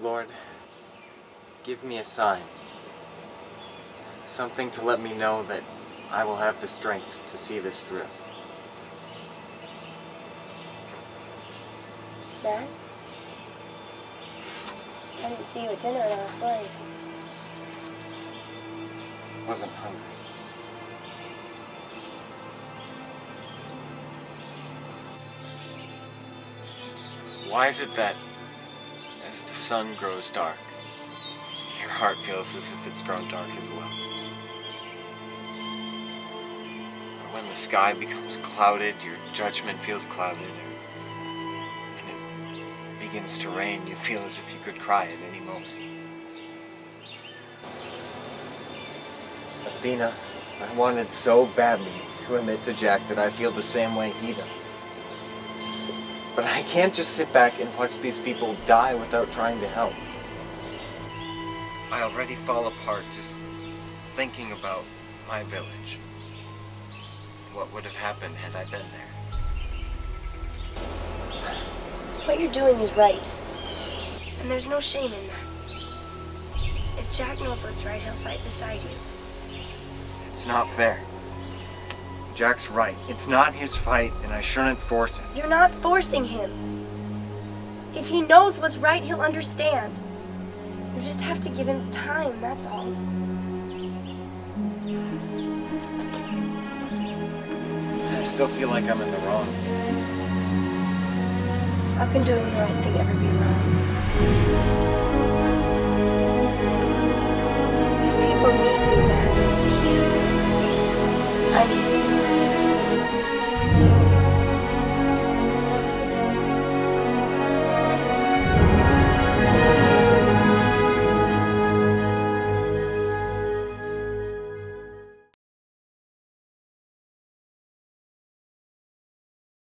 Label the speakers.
Speaker 1: Lord, give me a sign. Something to let me know that I will have the strength to see this through.
Speaker 2: Dad? I didn't see you at dinner and I was worried.
Speaker 1: Wasn't hungry. Why is it that as the sun grows dark, your heart feels as if it's grown dark as well? Or when the sky becomes clouded, your judgment feels clouded. Or when it begins to rain, you feel as if you could cry at any moment. Athena, I wanted so badly to admit to Jack that I feel the same way he does. But I can't just sit back and watch these people die without trying to help. I already fall apart just thinking about my village. What would have happened had I been there?
Speaker 2: What you're doing is right. And there's no shame in that. If Jack knows what's right, he'll fight beside you.
Speaker 1: It's not fair. Jack's right. It's not his fight, and I shouldn't force him.
Speaker 2: You're not forcing him. If he knows what's right, he'll understand. You just have to give him time, that's all.
Speaker 1: I still feel like I'm in the wrong.
Speaker 2: How can doing the right thing ever be wrong? These people need you, man.